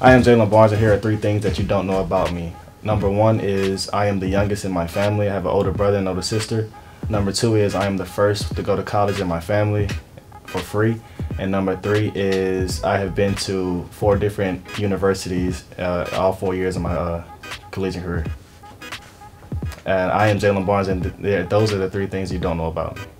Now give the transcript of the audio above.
I am Jalen Barnes, and here are 3 things that you don't know about me. Number 1 is I am the youngest in my family. I have an older brother and older sister. Number 2 is I am the first to go to college in my family for free. And number 3 is I have been to 4 different universities all 4 years of my collegiate career. And I am Jalen Barnes, and those are the 3 things you don't know about me.